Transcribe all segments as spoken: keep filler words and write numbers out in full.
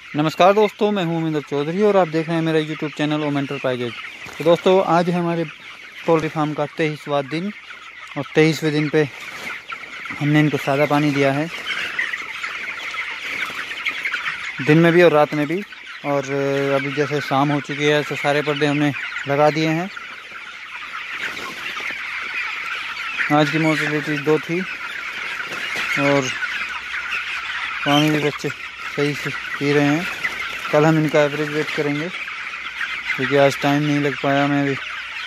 नमस्कार दोस्तों, मैं हूं उमेंद्र चौधरी और आप देख रहे हैं मेरा यूट्यूब चैनल ओम एंटरप्राइजेज। तो दोस्तों, आज है हमारे पोल्ट्री फार्म का तेईसवां दिन और तेईसवें दिन पे हमने इनको सादा पानी दिया है, दिन में भी और रात में भी। और अभी जैसे शाम हो चुकी है तो सारे पर्दे हमने लगा दिए हैं। आज की मोर्टेलिटी दो थी और पानी भी बच्चे सही से पी रहे हैं। कल हम इनका एवरेज वेट करेंगे क्योंकि आज टाइम नहीं लग पाया। मैं भी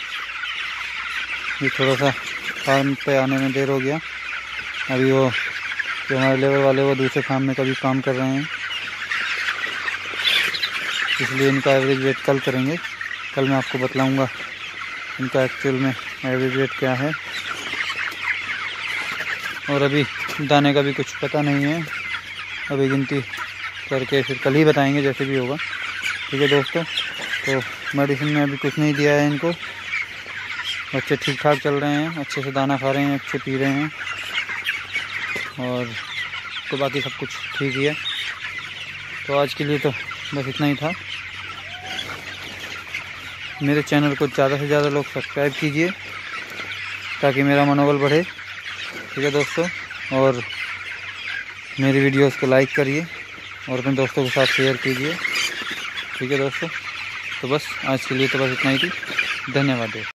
ये थोड़ा सा फार्म पे आने में देर हो गया। अभी वो जो हमारे लेबर वाले वो दूसरे फार्म में कभी काम कर रहे हैं, इसलिए इनका एवरेज वेट कल करेंगे। कल मैं आपको बतलाऊंगा इनका एक्चुअल में एवरेज वेट क्या है। और अभी दाने का भी कुछ पता नहीं है, अभी गिनती करके फिर कल ही बताएंगे जैसे भी होगा। ठीक है दोस्तों, तो मेडिसिन में अभी कुछ नहीं दिया है इनको। बच्चे ठीक ठाक चल रहे हैं, अच्छे से दाना खा रहे हैं, अच्छे पी रहे हैं और तो बाकी सब कुछ ठीक ही है। तो आज के लिए तो बस इतना ही था। मेरे चैनल को ज़्यादा से ज़्यादा लोग सब्सक्राइब कीजिए ताकि मेरा मनोबल बढ़े। ठीक है दोस्तों, और मेरी वीडियोस को लाइक करिए और अपने दोस्तों के साथ शेयर कीजिए। ठीक है दोस्तों, तो बस आज के लिए तो बस इतना ही थी। धन्यवाद दोस्तों।